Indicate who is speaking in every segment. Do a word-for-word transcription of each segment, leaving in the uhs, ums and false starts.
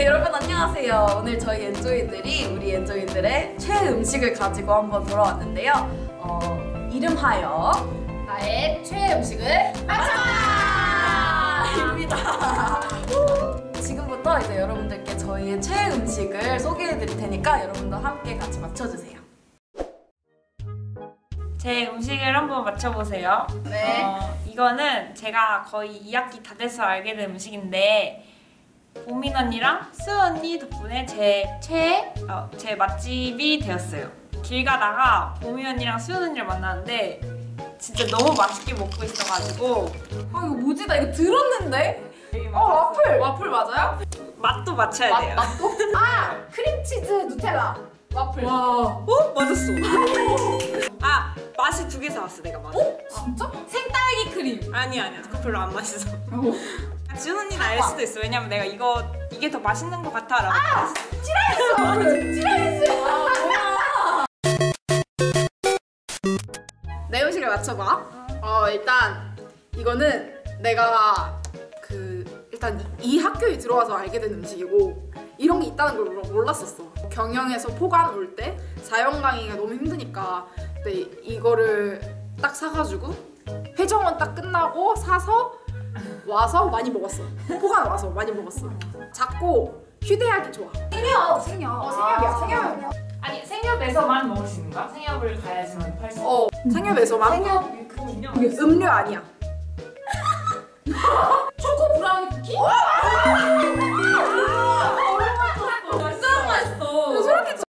Speaker 1: 여러분 안녕하세요. 오늘 저희 엔조이들이 우리 엔조이들의 최애 음식을 가지고 한번 돌아왔는데요. 어, 이름하여
Speaker 2: 나의 최애 음식을
Speaker 1: 맞춰봐입니다. 지금부터 이제 여러분들께 저희의 최애 음식을 소개해드릴 테니까 여러분도 함께 같이 맞춰주세요.
Speaker 3: 제 음식을 한번 맞춰보세요.
Speaker 2: 네.
Speaker 3: 어, 이거는 제가 거의 이 학기 다 돼서 알게 된 음식인데 보민 언니랑 수 언니 덕분에 제 최애, 어, 제 맛집이 되었어요. 길 가다가 보민 언니랑 수 언니를 만났는데 진짜 너무 맛있게 먹고 있어가지고
Speaker 1: 아 이거 뭐지? 나 이거 들었는데?
Speaker 3: 어
Speaker 1: 와플! 와플 맞아요?
Speaker 3: 맛도 맞춰야
Speaker 2: 맛,
Speaker 3: 돼요.
Speaker 2: 맛도? 아! 크림치즈 누텔라 와플.
Speaker 1: 와.
Speaker 3: 어? 맞았어. 아 맛이 두 개 사왔어 내가 맛.
Speaker 1: 어? 진짜? 생딸기 크림.
Speaker 3: 아니 아니야 그거 별로 안 맛있어. 지훈 언니는 알 수도 있어. 왜냐면 내가 이거 이게 더 맛있는 것 같아 라고
Speaker 2: 아!
Speaker 3: 말했어.
Speaker 2: 찌라리스!
Speaker 4: 내 음식을 맞춰봐. 어 일단 이거는 내가 그 일단 이 학교에 들어와서 알게 된 음식이고 이런 게 있다는 걸 몰랐었어. 경영에서 포관 올 때 사형 강의가 너무 힘드니까 근데 이거를 딱 사가지고 회정원 딱 끝나고 사서 와서 많이 먹었어. 포관 와서 많이 먹었어. 작고 휴대하기 좋아.
Speaker 2: 생협! 생협. 어, 생협이야.
Speaker 4: 아.
Speaker 2: 생협.
Speaker 3: 아니 생협에서만 먹을 수 있는 거야? 생협을 가야지만 팔 수 있는
Speaker 4: 어 생협에서만.
Speaker 2: 생협.
Speaker 3: 그 인형
Speaker 4: 음료 아니야.
Speaker 2: 초코 브라우니 쿠키?
Speaker 1: 진짜 맛있어.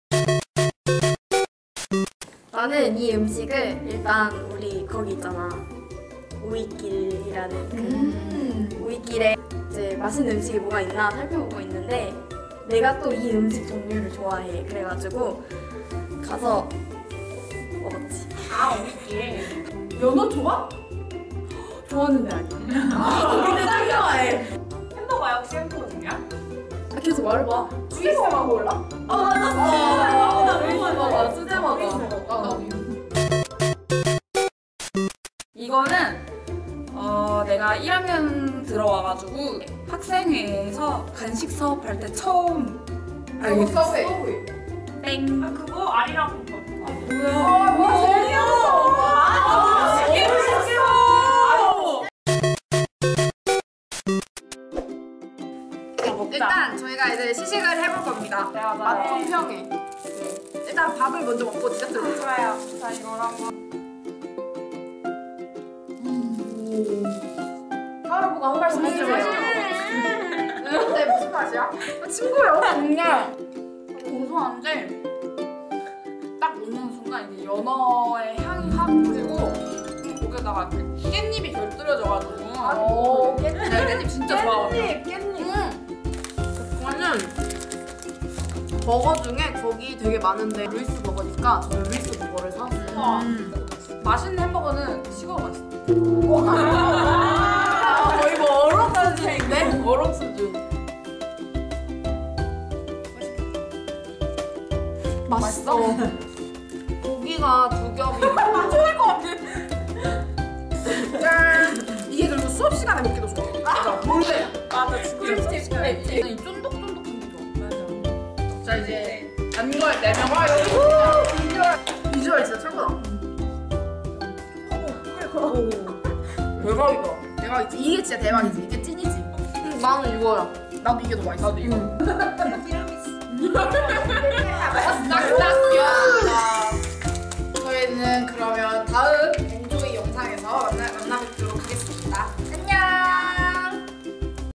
Speaker 5: 나는 이 음식을 일단 우리 거기 있잖아 우익길이라는 그
Speaker 1: 음.
Speaker 5: 우익길에 이제 맛있는 음식이 뭐가 있나 살펴보고 있는데 내가 또 이 음식 종류를 좋아해. 그래가지고 가서 먹었지.
Speaker 3: 아 우리끼리
Speaker 1: 연어 좋아? 좋아하는데 아니야. 근데 나 좋아해.
Speaker 3: 햄버거 역시 햄버거냐?
Speaker 1: 아, 계속 말해봐.
Speaker 2: 주겠어만 몰라?
Speaker 1: 아 맞았어. 나 웨이스 먹어. 수제 먹어.
Speaker 2: 나도
Speaker 1: 이거는 어 내가 일 학년 들어와가지고 학생회에서 간식 사업할 때 처음 알게 됐어.
Speaker 2: 서브웨이.
Speaker 1: 땡.
Speaker 3: 아 그거 아리랑 볶음.
Speaker 1: 뭐야?
Speaker 2: 와, 제일 귀여워.
Speaker 1: 아,
Speaker 2: 되게
Speaker 4: 일단 저희가 이제 시식을 해볼 겁니다.
Speaker 3: 내가
Speaker 4: 맛 좀 평해. 일단 밥을 먼저 먹고 디저트를 먹자.
Speaker 3: 좋아요. 자 이걸 한번.
Speaker 2: 하루보고 한 발씩
Speaker 4: 음,
Speaker 2: 해주세요.
Speaker 4: 근데 무슨 맛이야? 친구요.
Speaker 1: 그냥 고소한데 딱 먹는 순간 이제 연어의 향이 확 그리고 거기다가 이렇게 깻잎이 곁들여져가지고
Speaker 2: 오,
Speaker 1: 깻잎 깻잎 진짜 좋아하거든.
Speaker 2: 깻잎, 깻잎.
Speaker 4: 저는 버거 중에 거기 되게 많은데 루이스 버거니까 저는 루이스 버거를 사왔어요.
Speaker 1: 음. 맛있는 햄버거는 식어도 맛있어.
Speaker 4: 아, 거의 뭐 얼음 수준인데? 얼음 수준. 맛있어. 고기가 두 겹이. 좋을 것 같아. 짠. 이게 그리고 수업 시간에 먹기도 좋아. 맞아. 몰래.
Speaker 3: 맞아 진짜.
Speaker 1: 크림치즈 이 쫀득쫀득한 게 좋아.
Speaker 4: 자 이제 단걸 네 명. 와 여기 비주얼. 비주얼 진짜 최고다. 대박이다. 대박이지. 이게 진짜 대박이지. 이게 찐이지. 응, 나는 이거야. 나도 이게 더 맛있어. 나도 이거.